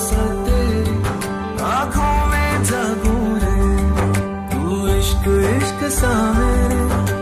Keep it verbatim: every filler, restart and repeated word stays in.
सा तेरी आँखों में जागूं रे, तू इश्क इश्क सा मेरे